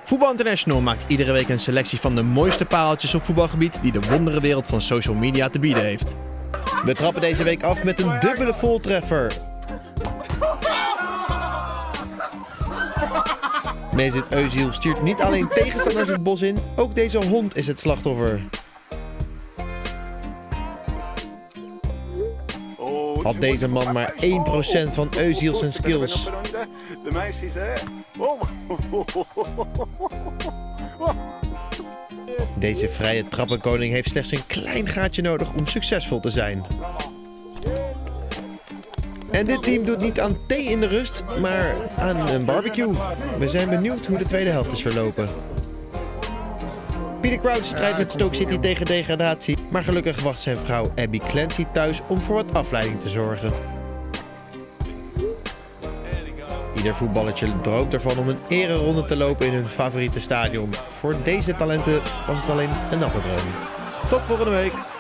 Voetbal International maakt iedere week een selectie van de mooiste pareltjes op voetbalgebied die de wonderenwereld van social media te bieden heeft. We trappen deze week af met een dubbele voltreffer. Mesut Özil stuurt niet alleen tegenstanders het bos in, ook deze hond is het slachtoffer. Had deze man maar 1% van Özil zijn skills. Deze vrije trappenkoning heeft slechts een klein gaatje nodig om succesvol te zijn. En dit team doet niet aan thee in de rust, maar aan een barbecue. We zijn benieuwd hoe de tweede helft is verlopen. Peter Crouch strijdt met Stoke City tegen degradatie, maar gelukkig wacht zijn vrouw Abby Clancy thuis om voor wat afleiding te zorgen. Ieder voetballertje droomt ervan om een ereronde te lopen in hun favoriete stadion. Voor deze talenten was het alleen een natte droom. Tot volgende week!